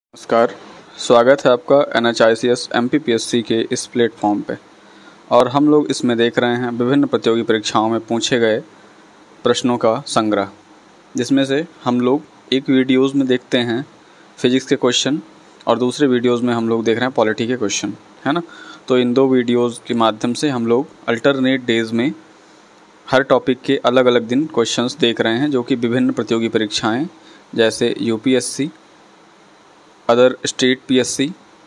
नमस्कार। स्वागत है आपका NHICS MPPSC के इस प्लेटफॉर्म पे। और हम लोग इसमें देख रहे हैं विभिन्न प्रतियोगी परीक्षाओं में पूछे गए प्रश्नों का संग्रह, जिसमें से हम लोग एक वीडियोज़ में देखते हैं फिजिक्स के क्वेश्चन और दूसरे वीडियोज़ में हम लोग देख रहे हैं पॉलिटी के क्वेश्चन, है ना। तो इन दो वीडियोज़ के माध्यम से हम लोग अल्टरनेट डेज़ में हर टॉपिक के अलग अलग दिन क्वेश्चंस देख रहे हैं, जो कि विभिन्न प्रतियोगी परीक्षाएँ जैसे UPSC, other state PSC,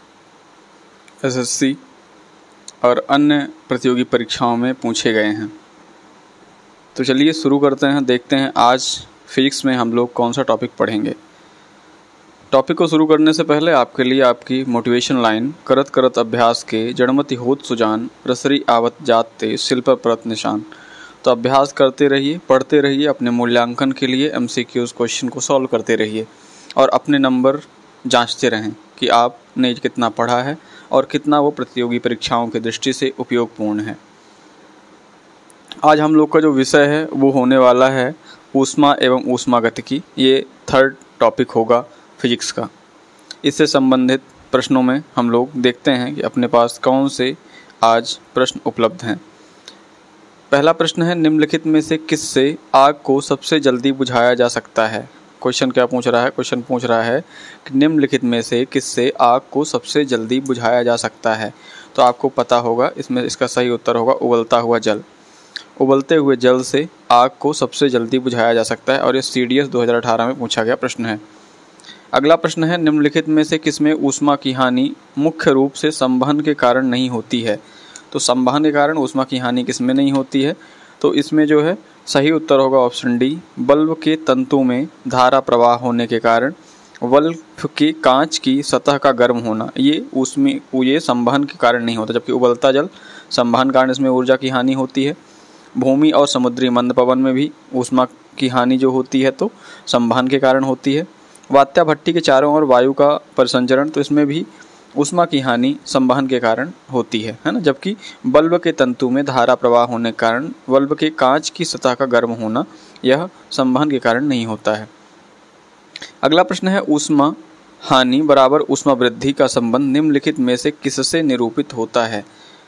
SSC और अन्य प्रतियोगी परीक्षाओं में पूछे गए हैं। तो चलिए शुरू करते हैं, देखते हैं आज फिजिक्स में हम लोग कौन सा टॉपिक पढ़ेंगे। टॉपिक को शुरू करने से पहले आपके लिए आपकी मोटिवेशन लाइन, करत करत अभ्यास के जड़मति होत सुजान, रसरी आवत जाते शिल्प परत निशान। तो अभ्यास करते रहिए, पढ़ते रहिए, अपने मूल्यांकन के लिए MCQs क्वेश्चन को सॉल्व करते रहिए और अपने नंबर जांचते रहें कि आपने कितना पढ़ा है और कितना वो प्रतियोगी परीक्षाओं की दृष्टि से उपयोगपूर्ण है। आज हम लोग का जो विषय है वो होने वाला है ऊष्मा एवं ऊष्मागतिकी। ये थर्ड टॉपिक होगा फिजिक्स का। इससे संबंधित प्रश्नों में हम लोग देखते हैं कि अपने पास कौन से आज प्रश्न उपलब्ध हैं। पहला प्रश्न है, निम्नलिखित में से किससे आग को सबसे जल्दी बुझाया जा सकता है। क्वेश्चन क्या पूछ रहा है? क्वेश्चन पूछ रहा है कि निम्नलिखित में से किससे आग को सबसे जल्दी बुझाया जा सकता है। तो आपको पता होगा, इसमें इसका सही उत्तर होगा उबलता हुआ जल। उबलते हुए जल से आग को सबसे जल्दी बुझाया जा सकता है और ये CDS 2018 में पूछा गया प्रश्न है। अगला प्रश्न है, निम्नलिखित में से किसमें ऊष्मा की हानि मुख्य रूप से संवहन के कारण नहीं होती है। तो संवहन के कारण ऊष्मा की हानि किसमें नहीं होती है? तो इसमें जो है सही उत्तर होगा ऑप्शन डी, बल्ब के तंतु में धारा प्रवाह होने के कारण बल्ब के कांच की सतह का गर्म होना, ये संवहन के कारण नहीं होता, जबकि उबलता जल संवहन कारण इसमें ऊर्जा की हानि होती है। भूमि और समुद्री मंद पवन में भी ऊष्मा की हानि जो होती है तो संवहन के कारण होती है। वात्या भट्टी के चारों ओर वायु का परिसंचरण, तो इसमें भी ऊष्मा की हानि संवहन के कारण होती है ना। जबकि बल्ब के तंतु में धारा प्रवाह होने के कारण बल्ब के कांच की सतह का गर्म होना, यह संवहन के कारण नहीं होता है। अगला प्रश्न है, ऊष्मा हानि बराबर ऊष्मा वृद्धि का संबंध निम्नलिखित में से किससे निरूपित होता है।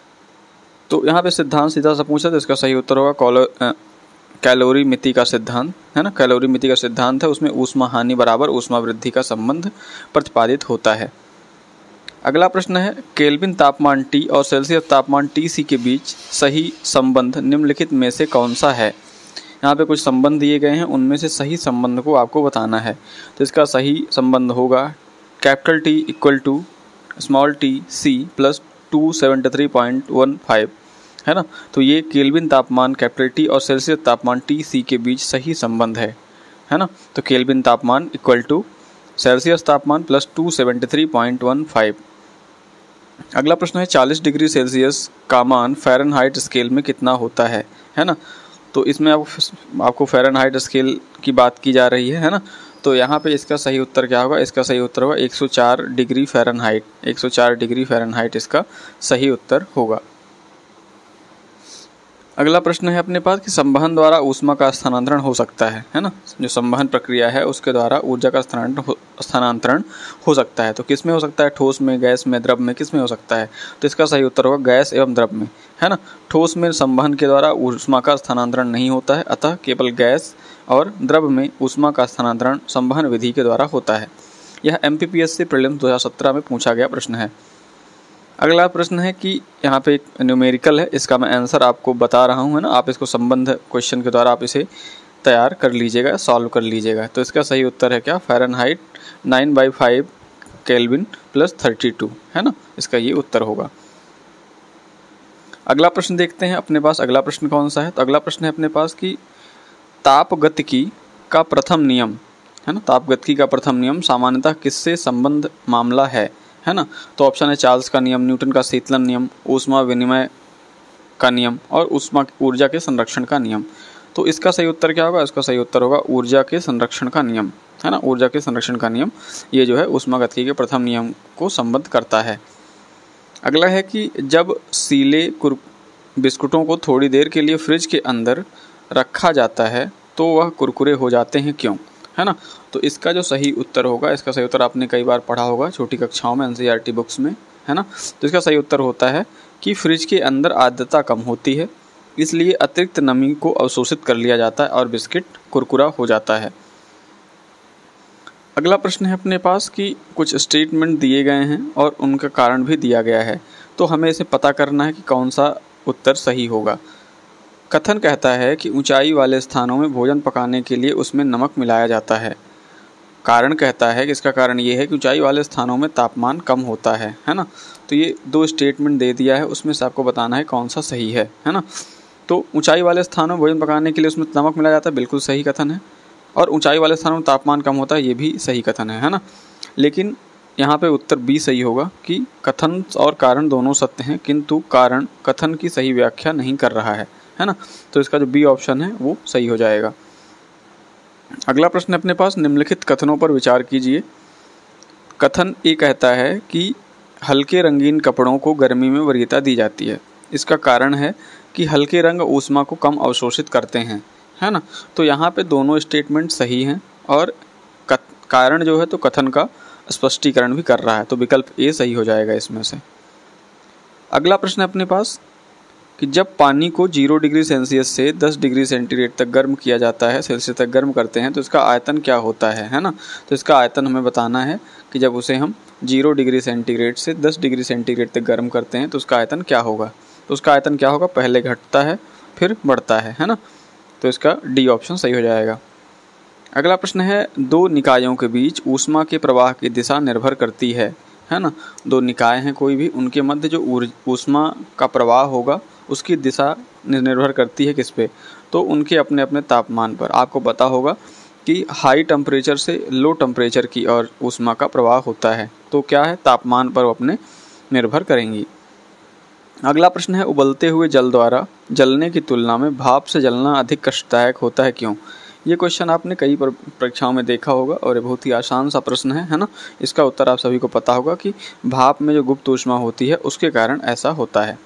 तो यहाँ पे सिद्धांत सीधा सा पूछा, तो इसका सही उत्तर होगा कैलोरीमिति का सिद्धांत, है ना। कैलोरीमिति का सिद्धांत है, उसमें ऊष्मा हानि बराबर ऊष्मा वृद्धि का संबंध प्रतिपादित होता है। अगला प्रश्न है, केल्विन तापमान T और सेल्सियस तापमान TC के बीच सही संबंध निम्नलिखित में से कौन सा है। यहाँ पे कुछ संबंध दिए गए हैं, उनमें से सही संबंध को आपको बताना है। तो इसका सही संबंध होगा capital T equal to small TC plus 273.15, है ना। तो ये केल्विन तापमान कैपिटल T और सेल्सियस तापमान TC के बीच सही संबंध है ना। तो केल्विन तापमान इक्वल टू सेल्सियस तापमान प्लस 273.15। अगला प्रश्न है, 40 डिग्री सेल्सियस का मान फ़ारेनहाइट स्केल में कितना होता है ना। तो इसमें आपको फ़ारेनहाइट स्केल की बात की जा रही है ना। तो यहाँ पे इसका सही उत्तर क्या होगा? इसका सही उत्तर होगा 104 डिग्री फ़ारेनहाइट। 104 डिग्री फ़ारेनहाइट इसका सही उत्तर होगा। अगला प्रश्न है अपने पास कि संवहन द्वारा ऊष्मा का स्थानांतरण हो सकता है ना। जो संवहन प्रक्रिया है उसके द्वारा ऊर्जा का स्थानांतरण हो सकता है। तो किस में हो सकता है? ठोस में, गैस में, द्रव में, किस में हो सकता है? तो इसका सही उत्तर होगा गैस एवं द्रव में, है ना। ठोस में संवहन के द्वारा ऊष्मा का स्थानांतरण नहीं होता है, अतः केवल गैस और द्रव में ऊष्मा का स्थानांतरण संवहन विधि के द्वारा होता है। यह MPPSC प्रीलिम्स 2017 में पूछा गया प्रश्न है। अगला प्रश्न है कि यहाँ पे एक न्यूमेरिकल है, इसका मैं आंसर आपको बता रहा हूँ, है ना। आप इसको संबंध क्वेश्चन के द्वारा आप इसे तैयार कर लीजिएगा, सॉल्व कर लीजिएगा। तो इसका सही उत्तर है क्या? फ़ारेनहाइट 9/5 केल्विन प्लस 32, है ना। इसका ये उत्तर होगा। अगला प्रश्न देखते हैं अपने पास। अगला प्रश्न कौन सा है? तो अगला प्रश्न है अपने पास कि तापगतिकी का प्रथम नियम, है ना। तापगतिकी का प्रथम नियम सामान्यतः किससे संबंध मामला है ना। तो ऑप्शन है चार्ल्स का नियम, न्यूटन का शीतलन नियम, ऊष्मा विनिमय का नियम और ऊर्जा के संरक्षण का नियम। तो इसका सही उत्तर क्या होगा? इसका सही उत्तर होगा ऊर्जा के संरक्षण का नियम, है ना। ऊर्जा के संरक्षण का नियम ये जो है ऊष्मागतिकी के प्रथम नियम को संबद्ध करता है। अगला है कि जब सीले बिस्कुटों को थोड़ी देर के लिए फ्रिज के अंदर रखा जाता है तो वह कुरकुरे हो जाते हैं, क्यों? है ना। तो इसका जो सही उत्तर होगा, इसका सही उत्तर आपने कई बार पढ़ा होगा छोटी कक्षाओं में, एनसीईआरटी बुक्स में, है ना। तो इसका सही उत्तर होता है कि फ्रिज के अंदर आर्द्रता कम होती है, इसलिए अतिरिक्त नमी को अवशोषित कर लिया जाता है और बिस्किट कुरकुरा हो जाता है। अगला प्रश्न है अपने पास कि कुछ स्टेटमेंट दिए गए हैं और उनका कारण भी दिया गया है, तो हमें इसे पता करना है कि कौन सा उत्तर सही होगा। कथन कहता है कि ऊंचाई वाले स्थानों में भोजन पकाने के लिए उसमें नमक मिलाया जाता है। कारण कहता है कि इसका कारण ये है कि ऊंचाई वाले स्थानों में तापमान कम होता है ना। तो ये दो स्टेटमेंट दे दिया है, उसमें से आपको बताना है कौन सा सही है ना। तो ऊंचाई वाले स्थानों में भोजन पकाने के लिए उसमें नमक मिलाया जाता है, बिल्कुल सही कथन है। और ऊंचाई वाले स्थानों में तापमान कम होता है, ये भी सही कथन है ना। लेकिन यहाँ पे उत्तर बी सही होगा कि कथन और कारण दोनों सत्य हैं, किंतु कारण कथन की सही व्याख्या नहीं कर रहा है ना। तो इसका जो बी ऑप्शन है वो सही हो जाएगा। अगला प्रश्न अपने पास, निम्नलिखित कथनों पर विचार कीजिए। कथन ए कहता है कि हल्के रंगीन कपड़ों को गर्मी में वरीयता दी जाती है। इसका कारण है कि हल्के रंग ऊष्मा को कम अवशोषित करते हैं, है ना। तो यहाँ पे दोनों स्टेटमेंट सही हैं और कारण जो है तो कथन का स्पष्टीकरण भी कर रहा है, तो विकल्प ए सही हो जाएगा इसमें से। अगला प्रश्न है अपने पास कि जब पानी को 0 डिग्री सेल्सियस से 10 डिग्री सेंटीग्रेड तक गर्म किया जाता है, सेल्सियस तक गर्म करते हैं, तो इसका आयतन क्या होता है ना। तो इसका आयतन हमें बताना है कि जब उसे हम 0 डिग्री सेंटीग्रेड से 10 डिग्री सेंटीग्रेड तक गर्म करते हैं तो उसका आयतन क्या होगा। तो उसका आयतन क्या होगा, पहले घटता है फिर बढ़ता है ना। तो इसका डी ऑप्शन सही हो जाएगा। अगला प्रश्न है, दो निकायों के बीच ऊष्मा के प्रवाह की दिशा निर्भर करती है ना। दो निकाय हैं कोई भी, उनके मध्य जो ऊष्मा का प्रवाह होगा उसकी दिशा निर्भर करती है किस पे, तो उनके अपने अपने तापमान पर। आपको पता होगा कि हाई टेम्परेचर से लो टेम्परेचर की और ऊष्मा का प्रवाह होता है, तो क्या है, तापमान पर अपने निर्भर करेंगी। अगला प्रश्न है, उबलते हुए जल द्वारा जलने की तुलना में भाप से जलना अधिक कष्टदायक होता है, क्यों। ये क्वेश्चन आपने कई परीक्षाओं में देखा होगा और ये बहुत ही आसान सा प्रश्न है ना। इसका उत्तर आप सभी को पता होगा कि भाप में जो गुप्त ऊष्मा होती है उसके कारण ऐसा होता है।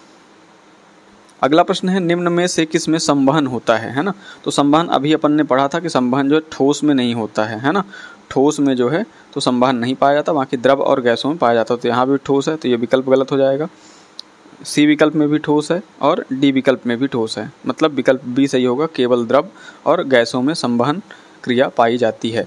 अगला प्रश्न है, निम्न में से किस में संवहन होता है ना। तो संवहन अभी अपन ने पढ़ा था कि संवहन जो है ठोस में नहीं होता है ना। ठोस में जो है तो संवहन नहीं पाया जाता, बाकी द्रव और गैसों में पाया जाता। तो यहाँ भी ठोस है, तो ये विकल्प गलत हो जाएगा। सी विकल्प में भी ठोस है और डी विकल्प में भी ठोस है, मतलब विकल्प बी सही होगा, केवल द्रव और गैसों में संवहन क्रिया पाई जाती है।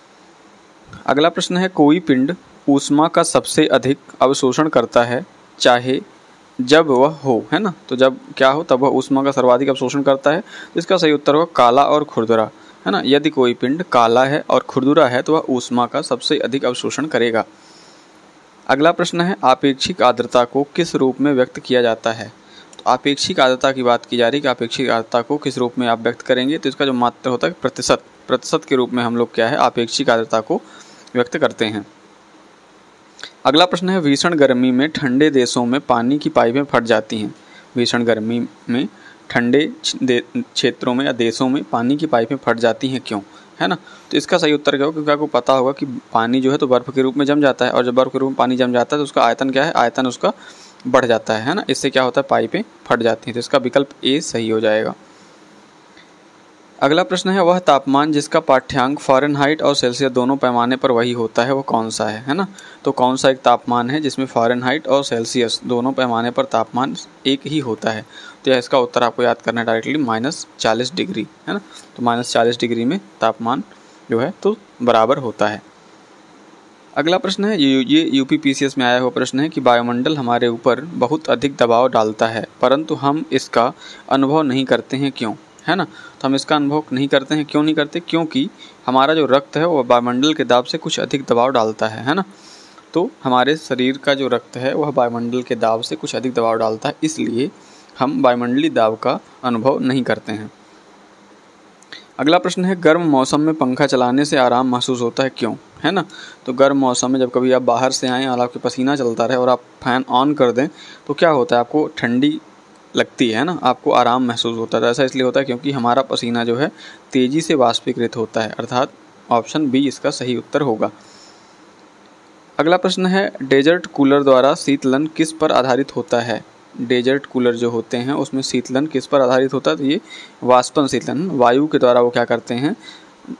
अगला प्रश्न है, कोई पिंड ऊष्मा का सबसे अधिक अवशोषण करता है चाहे जब वह हो, है ना। तो जब क्या हो तब वह ऊष्मा का सर्वाधिक अवशोषण करता है। तो इसका सही उत्तर होगा काला और खुरदुरा, है ना। यदि कोई पिंड काला है और खुरदुरा है तो वह ऊष्मा का सबसे अधिक अवशोषण करेगा। अगला प्रश्न है, आपेक्षिक आर्द्रता को किस रूप में व्यक्त किया जाता है। तो आपेक्षिक आर्द्रता की बात की जा रही है कि आपेक्षिक आर्द्रता को किस रूप में आप व्यक्त करेंगे। तो इसका जो मात्रा होता है प्रतिशत के रूप में हम लोग क्या है, आपेक्षिक आर्द्रता को व्यक्त करते हैं। अगला प्रश्न है, भीषण गर्मी में ठंडे देशों में पानी की पाइपें फट जाती हैं। भीषण गर्मी में ठंडे क्षेत्रों में या देशों में पानी की पाइपें फट जाती हैं, क्यों, है ना। तो इसका सही उत्तर क्या होगा, क्योंकि आपको पता होगा कि पानी जो है तो बर्फ़ के रूप में जम जाता है, और जब बर्फ़ के रूप में पानी जम जाता है तो उसका आयतन क्या है, आयतन उसका बढ़ जाता है ना। इससे क्या होता है, पाइपें फट जाती हैं। तो इसका विकल्प ए सही हो जाएगा। अगला प्रश्न है, वह तापमान जिसका पाठ्यांक फ़ारेनहाइट और सेल्सियस दोनों पैमाने पर वही होता है, वो कौन सा है ना। तो कौन सा एक तापमान है जिसमें फ़ारेनहाइट और सेल्सियस दोनों पैमाने पर तापमान एक ही होता है। तो इसका उत्तर आपको याद करना है डायरेक्टली, -40 डिग्री, है ना। तो -40 डिग्री में तापमान जो है तो बराबर होता है। अगला प्रश्न है, ये यूपीपीसीएस में आया हुआ प्रश्न है कि वायुमंडल हमारे ऊपर बहुत अधिक दबाव डालता है परंतु हम इसका अनुभव नहीं करते हैं, क्यों, है ना। तो हम इसका अनुभव नहीं करते हैं, क्यों नहीं करते, क्योंकि हमारा जो रक्त है वो वायुमंडल के दाब से कुछ अधिक दबाव डालता है ना। तो हमारे शरीर का जो रक्त है वह वायुमंडल के दाब से कुछ अधिक दबाव डालता है, इसलिए हम वायुमंडलीय दाब का अनुभव नहीं करते हैं। अगला प्रश्न है, गर्म मौसम में पंखा चलाने से आराम महसूस होता है, क्यों, है ना। तो गर्म मौसम में जब कभी आप बाहर से आएँ और आपके पसीना चलता रहे और आप फैन ऑन कर दें तो क्या होता है, आपको ठंडी लगती है ना, आपको आराम महसूस होता है। ऐसा इसलिए होता है क्योंकि हमारा पसीना जो है तेज़ी से वाष्पीकृत होता है, अर्थात ऑप्शन बी इसका सही उत्तर होगा। अगला प्रश्न है, डेजर्ट कूलर द्वारा शीतलन किस पर आधारित होता है। डेजर्ट कूलर जो होते हैं उसमें शीतलन किस पर आधारित होता है, तो ये वाष्पन शीतलन, वायु के द्वारा वो क्या करते हैं,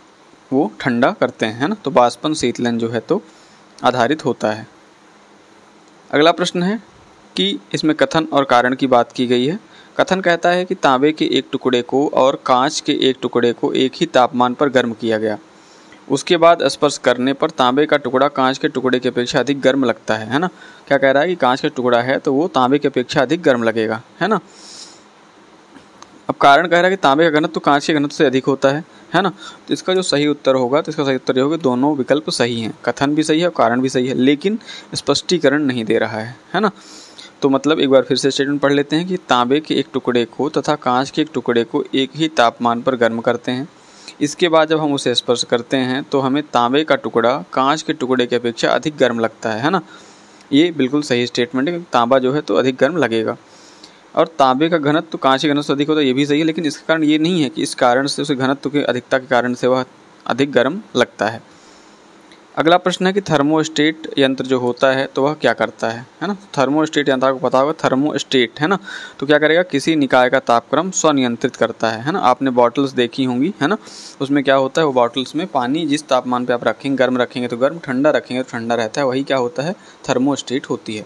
वो ठंडा करते हैं, है ना। तो बाष्पन शीतलन जो है तो आधारित होता है। अगला प्रश्न है कि इसमें कथन और कारण की बात की गई है। कथन कहता है कि तांबे के एक टुकड़े को और कांच के एक टुकड़े को एक ही तापमान पर गर्म किया गया, उसके बाद स्पर्श करने पर तांबे का टुकड़ा कांच के टुकड़े की अपेक्षा अधिक गर्म लगता है ना। क्या कह रहा है कि कांच का टुकड़ा है तो वो तांबे की अपेक्षा अधिक गर्म लगेगा, है ना। अब कारण कह रहा है कि तांबे का घनत्व तो कांच के घनत्व से अधिक होता है ना। तो इसका जो सही उत्तर होगा, तो इसका सही उत्तर ये होगा दोनों विकल्प सही हैं, कथन भी सही है और कारण भी सही है, लेकिन स्पष्टीकरण नहीं दे रहा है ना। तो मतलब एक बार फिर से स्टेटमेंट पढ़ लेते हैं कि तांबे के एक टुकड़े को तथा कांच के एक टुकड़े को एक ही तापमान पर गर्म करते हैं, इसके बाद जब हम उसे स्पर्श करते हैं तो हमें तांबे का टुकड़ा कांच के टुकड़े की अपेक्षा अधिक गर्म लगता है ना। ये बिल्कुल सही स्टेटमेंट है, तांबा जो है तो अधिक गर्म लगेगा। और तांबे का घनत्व तो कांच के घनत्व से अधिक होता है, ये भी सही है, लेकिन इसका कारण ये नहीं है कि इस कारण से उसे घनत्व की अधिकता के कारण से वह अधिक गर्म लगता है। अगला प्रश्न है कि थर्मोस्टेट यंत्र जो होता है तो वह क्या करता है ना। थर्मोस्टेट यंत्र आपको पता होगा, थर्मोस्टेट, है ना। तो क्या करेगा, किसी निकाय का तापक्रम स्वनियंत्रित करता है ना। आपने बॉटल्स देखी होंगी, है ना। उसमें क्या होता है, वो बॉटल्स में पानी जिस तापमान पे आप रखेंगे, गर्म रखेंगे तो गर्म, ठंडा रखेंगे तो ठंडा रहता है, वही क्या होता है, थर्मोस्टेट होती है।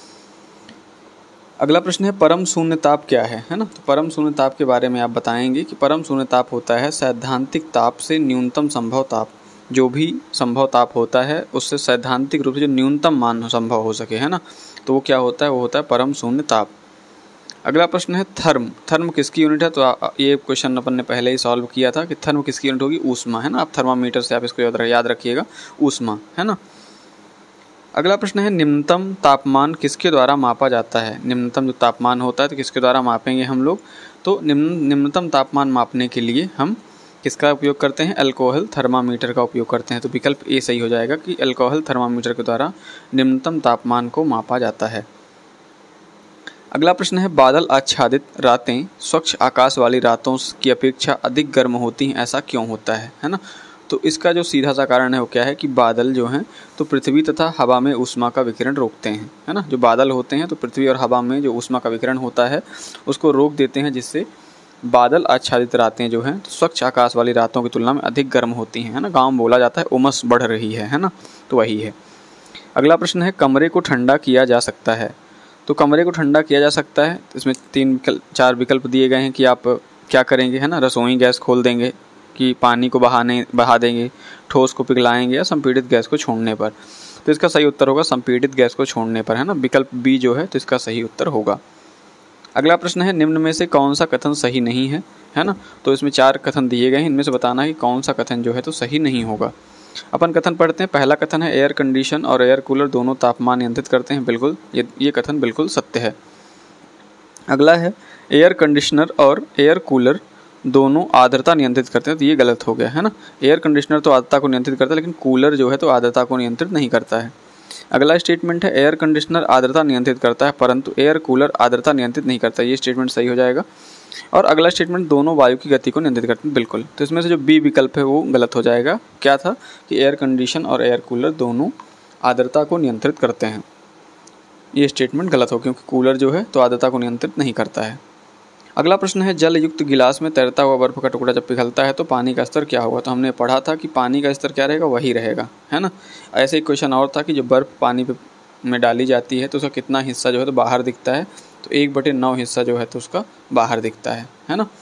अगला प्रश्न है परम शून्य ताप क्या है ना। तो परम शून्य ताप के बारे में आप बताएंगे कि परम शून्य ताप होता है सैद्धांतिक ताप से न्यूनतम संभव ताप। जो भी संभव ताप होता है उससे सैद्धांतिक रूप से जो न्यूनतम मान संभव हो सके, है ना, तो वो क्या होता है, वो होता है परम शून्य ताप। अगला प्रश्न है थर्म किसकी यूनिट है। तो ये क्वेश्चन अपन ने पहले ही सॉल्व किया था कि थर्म किसकी यूनिट होगी, ऊष्मा, है ना। आप थर्मामीटर से आप इसको याद रखिएगा, ऊष्मा, है ना। अगला प्रश्न है निम्नतम तापमान किसके द्वारा मापा जाता है। निम्नतम जो तापमान होता है तो किसके द्वारा मापेंगे हम लोग। तो निम्नतम तापमान मापने के लिए हम किसका उपयोग करते हैं, अल्कोहल थर्मामीटर का उपयोग करते हैं। तो विकल्प ए सही हो जाएगा कि अल्कोहल थर्मामीटर के द्वारा निम्नतम तापमान को मापा जाता है। अगला प्रश्न है बादल आच्छादित रातें स्वच्छ आकाश वाली रातों की अपेक्षा अधिक गर्म होती हैं, ऐसा क्यों होता है ना। तो इसका जो सीधा सा कारण है वो क्या है कि बादल जो हैं तो पृथ्वी तथा हवा में ऊष्मा का विकिरण रोकते हैं, है ना। जो बादल होते हैं तो पृथ्वी और हवा में जो ऊष्मा का विकिरण होता है उसको रोक देते हैं, जिससे बादल आच्छादित रातें जो हैं तो स्वच्छ आकाश वाली रातों की तुलना में अधिक गर्म होती हैं, है ना। गाँव में बोला जाता है उमस बढ़ रही है ना, तो वही है। अगला प्रश्न है कमरे को ठंडा किया जा सकता है। तो कमरे को ठंडा किया जा सकता है, इसमें 4 विकल्प दिए गए हैं कि आप क्या करेंगे, है ना। रसोई गैस खोल देंगे, कि पानी को बहा देंगे, ठोस को पिघलाएंगे, या संपीड़ित गैस को छोड़ने पर। तो इसका सही उत्तर होगा संपीड़ित गैस को छोड़ने पर, है ना। विकल्प बी जो है तो इसका सही उत्तर होगा। अगला प्रश्न है निम्न में से कौन सा कथन सही नहीं है ना। तो इसमें 4 कथन दिए गए हैं, इनमें से बताना है कि कौन सा कथन जो है तो सही नहीं होगा। अपन कथन पढ़ते हैं। पहला कथन है एयर कंडीशन और एयर कूलर दोनों तापमान नियंत्रित करते हैं। बिल्कुल ये कथन बिल्कुल सत्य है। अगला है एयर कंडीशनर और एयर कूलर दोनों आर्द्रता नियंत्रित करते हैं। तो ये गलत हो गया, है ना। एयर कंडीशनर तो आर्द्रता को नियंत्रित करता है, लेकिन कूलर जो है तो आर्द्रता को नियंत्रित नहीं करता है। अगला स्टेटमेंट है एयर कंडीशनर आर्द्रता नियंत्रित करता है परंतु एयर कूलर आर्द्रता नियंत्रित नहीं करता। ये स्टेटमेंट सही हो जाएगा। और अगला स्टेटमेंट दोनों वायु की गति को नियंत्रित करते हैं। बिल्कुल, तो इसमें से जो बी विकल्प है वो गलत हो जाएगा। क्या था कि एयर कंडीशन और एयर कूलर दोनों आर्द्रता को नियंत्रित करते हैं। ये स्टेटमेंट गलत हो, क्योंकि कूलर जो है तो आर्द्रता को नियंत्रित नहीं करता है। अगला प्रश्न है जल युक्त गिलास में तैरता हुआ बर्फ का टुकड़ा जब पिघलता है तो पानी का स्तर क्या होगा। तो हमने पढ़ा था कि पानी का स्तर क्या रहेगा, वही रहेगा, है ना। ऐसे एक क्वेश्चन और था कि जब बर्फ पानी में डाली जाती है तो उसका कितना हिस्सा जो है तो बाहर दिखता है। तो 1/9 हिस्सा जो है तो उसका बाहर दिखता है ना।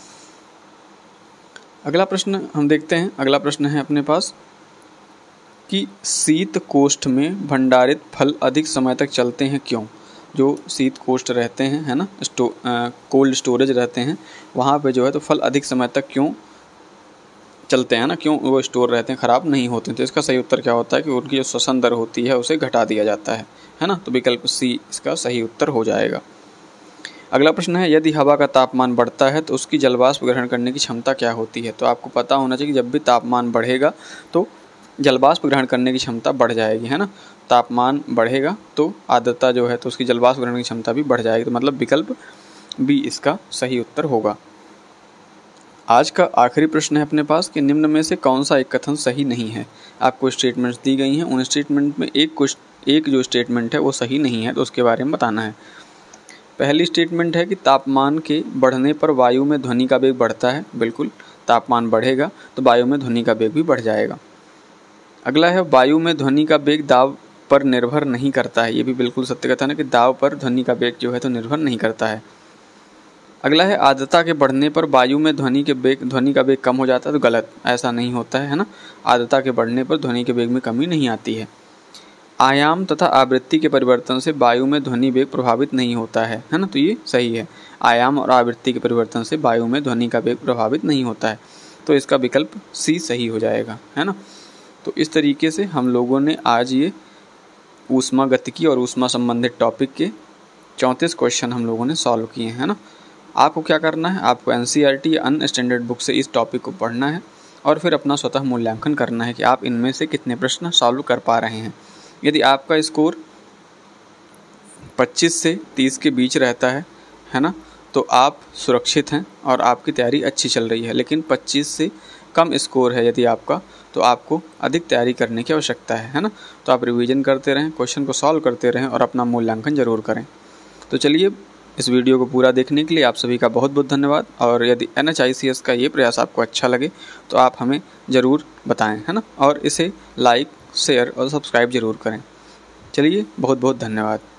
अगला प्रश्न हम देखते हैं। अगला प्रश्न है अपने पास कि शीत कोष्ठ में भंडारित फल अधिक समय तक चलते हैं क्यों। जो शीत कोष्ठ रहते हैं, है ना, कोल्ड स्टोरेज रहते हैं, वहाँ पे जो है तो फल अधिक समय तक क्यों चलते हैं ना, क्यों वो स्टोर रहते हैं, ख़राब नहीं होते। तो इसका सही उत्तर क्या होता है कि उनकी जो श्वसन दर होती है उसे घटा दिया जाता है ना। तो विकल्प सी इसका सही उत्तर हो जाएगा। अगला प्रश्न है यदि हवा का तापमान बढ़ता है तो उसकी जलवाष्प ग्रहण करने की क्षमता क्या होती है। तो आपको पता होना चाहिए कि जब भी तापमान बढ़ेगा तो जलवाष्प ग्रहण करने की क्षमता बढ़ जाएगी, है ना। तापमान बढ़ेगा तो आर्द्रता जो है तो उसकी जलवाष्प ग्रहण की क्षमता भी बढ़ जाएगी। तो मतलब विकल्प बी इसका सही उत्तर होगा। आज का आखिरी प्रश्न है अपने पास कि निम्न में से कौन सा एक कथन सही नहीं है। आपको स्टेटमेंट्स दी गई हैं, उन स्टेटमेंट में एक जो स्टेटमेंट है वो सही नहीं है, तो उसके बारे में बताना है। पहली स्टेटमेंट है कि तापमान के बढ़ने पर वायु में ध्वनि का वेग बढ़ता है। बिल्कुल, तापमान बढ़ेगा तो वायु में ध्वनि का वेग भी बढ़ जाएगा। अगला है वायु में ध्वनि का वेग दाब पर निर्भर नहीं करता है। ये भी बिल्कुल सत्य कथन है कि दाब पर ध्वनि का वेग जो है तो निर्भर नहीं करता है। अगला है आर्द्रता के बढ़ने पर वायु में ध्वनि का वेग कम हो जाता है। तो गलत, ऐसा नहीं होता है ना। आर्द्रता के बढ़ने पर ध्वनि के वेग में कमी नहीं आती है। आयाम तथा आवृत्ति के परिवर्तन से वायु में ध्वनि वेग प्रभावित नहीं होता है ना। तो ये सही है, आयाम और आवृत्ति के परिवर्तन से वायु में ध्वनि का वेग प्रभावित नहीं होता है। तो इसका विकल्प सी सही हो जाएगा, है ना। तो इस तरीके से हम लोगों ने आज ये ऊष्मागतिकी और ऊष्मा संबंधित टॉपिक के 34 क्वेश्चन हम लोगों ने सॉल्व किए हैं ना। आपको क्या करना है, आपको एनसीईआरटी या अन्य स्टैंडर्ड बुक से इस टॉपिक को पढ़ना है और फिर अपना स्वतः मूल्यांकन करना है कि आप इनमें से कितने प्रश्न सॉल्व कर पा रहे हैं। यदि आपका स्कोर 25 से 30 के बीच रहता है ना, तो आप सुरक्षित हैं और आपकी तैयारी अच्छी चल रही है। लेकिन 25 से कम स्कोर है यदि आपका, तो आपको अधिक तैयारी करने की आवश्यकता है ना। तो आप रिवीजन करते रहें, क्वेश्चन को सॉल्व करते रहें और अपना मूल्यांकन जरूर करें। तो चलिए, इस वीडियो को पूरा देखने के लिए आप सभी का बहुत बहुत धन्यवाद। और यदि NHICS का ये प्रयास आपको अच्छा लगे तो आप हमें ज़रूर बताएं, है ना। और इसे लाइक, शेयर और सब्सक्राइब जरूर करें। चलिए, बहुत बहुत धन्यवाद।